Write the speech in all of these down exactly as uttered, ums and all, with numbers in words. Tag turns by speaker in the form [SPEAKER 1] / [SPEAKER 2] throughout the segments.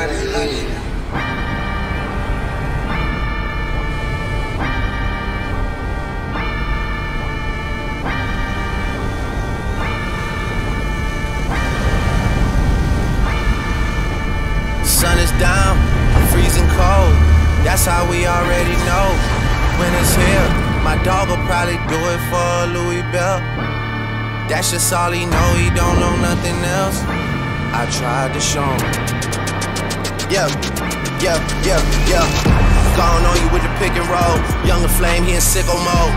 [SPEAKER 1] in London.
[SPEAKER 2] Sun is down, freezing cold. That's how we already know when it's here. My dog will probably do it for Louis Bell. That's just all he know, he don't know nothing else. I tried to show him. Yeah, yeah, yeah, yeah. Gone on you with the pick and roll. Younger Flame, he in sicko mode.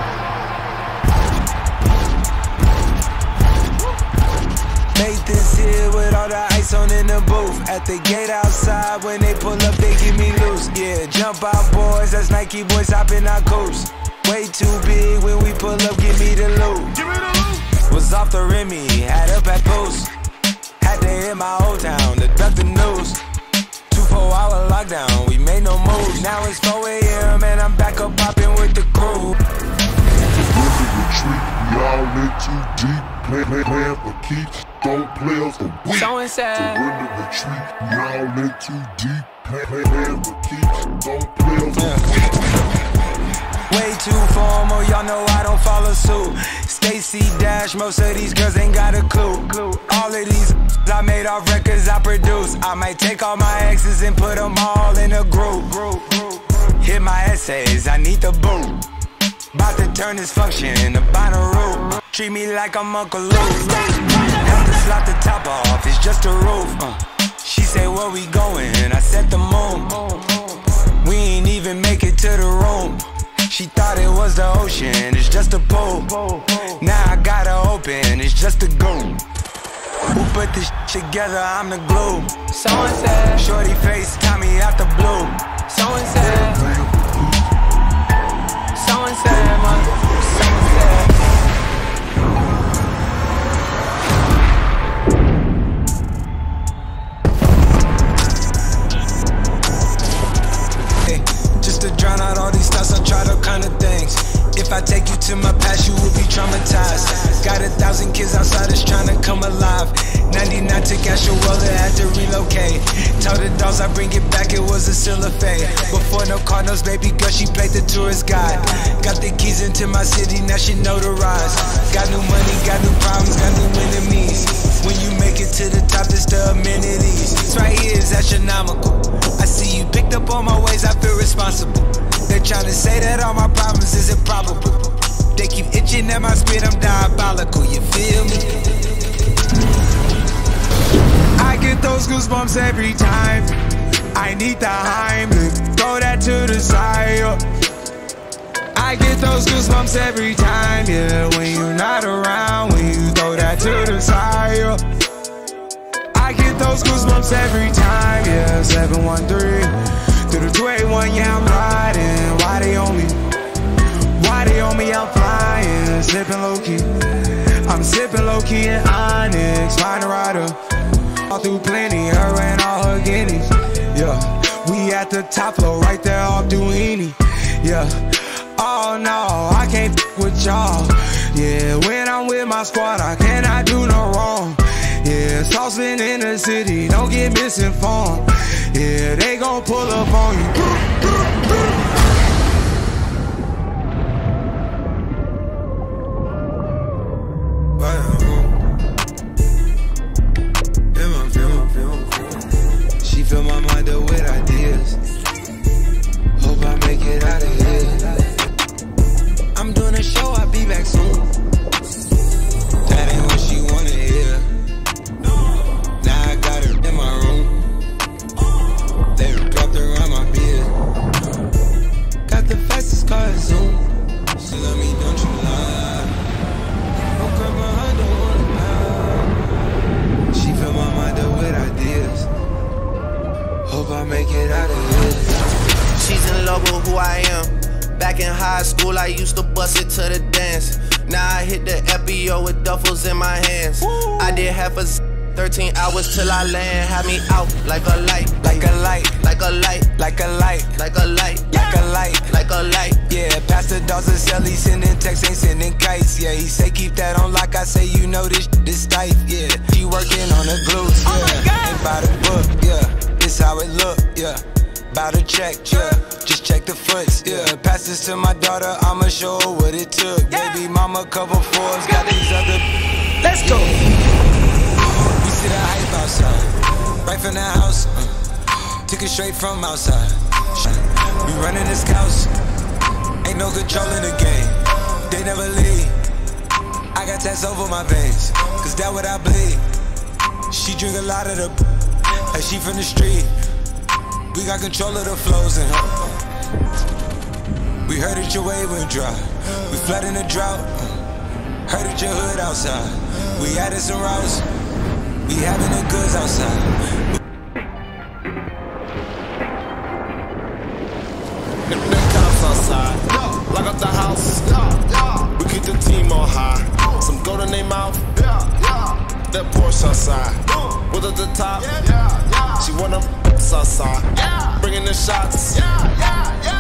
[SPEAKER 3] Made this here with all the ice on in the booth. At the gate outside, when they pull up, they give me loose. Yeah, jump out boys, that's Nike boys hopping our coast. Way too big when we pull up, give me the loot. Give me the loot. Was off the Remy, had up at post. Had to hit my old town to duck the news. Two four hour lockdown, we made no moves. Now it's four A M and I'm back up popping with the crew.
[SPEAKER 4] Retreat, we all in too deep. Play, play, playing for keeps. Don't play us the weak.
[SPEAKER 3] So inside.
[SPEAKER 4] Surrender, retreat, we all in too deep. Play, play, playing for keeps. Don't play us the weak.
[SPEAKER 3] Way too formal, y'all know I don't follow suit. Stacy Dash, most of these girls ain't got a clue. All of these I made off records I produce. I might take all my exes and put them all in a group. Hit my essays, I need the boot. About to turn this function into Bonnaroo. Treat me like I'm Uncle Luke. Have to slap the top off, it's just a roof. uh. She say, where we going? I said the moon. We ain't even make it to the room. She thought it was the ocean, it's just a pool. Now I gotta open, it's just a goon. Who put this shit together? I'm the glue. So and said, shorty face, Tommy out the blue. So and said, so and said, man. So and said. Hey, just to drown out all these thoughts, I tried all kind of things. If I take you to my past, you will be traumatized. Got a thousand kids outside that's trying to come alive. ninety-nine took Astro Roller, had to relocate. Told the dogs I bring it back, it was a still a fade. Before no Cardinals, baby girl, she played the tourist guide. Got the keys into my city, now she notarized. Got new money, got new problems, got new enemies. When you make it to the top, it's the amenities. This right here is astronomical. I see you picked up on my ways, I feel responsible. They're trying to say that all my problems is improbable. They keep itching at my spit, I'm diabolical, you feel me? I get those goosebumps every time. I need the Heimlich, throw that to the side. I get those goosebumps every time, yeah. When you're not around, when you throw that to the side. I get those goosebumps every time, yeah. seven one three through the two eighty-one, yeah, I'm riding. Why they on me? Why they on me? I'm flying, sipping low key. I'm sipping low key in Onyx, find a rider. All through plenty, her and all her guineas. Yeah, we at the top floor, right there off Duini. Yeah, oh no, I can't f with y'all. Yeah, when I'm with my squad, I cannot do no wrong. Yeah, saucing in the city, don't get misinformed. Yeah, they gon' pull up on you. She fill my mind up with ideas. Hope I make it out of here. I'm doing a show, I'll be back soon. That ain't what she wanna hear. Now I got her in my room. They dropped around my beard. Got the fastest car at Zoom. She love me, don't you lie. Woke up my heart, don't wanna lie. She fill my mind up with ideas. Hope I make it out of here.
[SPEAKER 2] She's in love with who I am. Back in high school, I used to bust it to the dance. Now I hit the F B O with duffels in my hands. Woo. I did half a thirteen hours till I land. Had me out like a light,
[SPEAKER 3] like a light,
[SPEAKER 2] like a light,
[SPEAKER 3] like a light,
[SPEAKER 2] like a light,
[SPEAKER 3] like a light,
[SPEAKER 2] like a light.
[SPEAKER 3] Yeah, Pastor Dawson sell, he sending texts, ain't sending kites. Yeah, he say keep that on lock. I say you know this this tight. Yeah, she working on the glutes. Yeah, oh my God. Ain't by the book. Yeah, it's this how it look, yeah. Bout to check, yeah. Just check the foots, yeah. Pass this to my daughter, I'ma show her what it took. Baby mama cover Forbes, got these other. Let's go. We see the hype outside, right from the house. Uh, took it straight from outside. We running this house, ain't no control in the game. They never leave. I got tats over my veins, cause that what I bleed. She drink a lot of the, like she from the street. We got control of the flows in her. We heard that your wave went dry. We flood in the drought. Heard that your hood outside. We added some routes. We having the goods outside.
[SPEAKER 1] The cops outside. Lock up the house. We keep the team on high. Some gold in their mouth. That Porsche outside. With at the top. She wanna outside. Bringing the shots.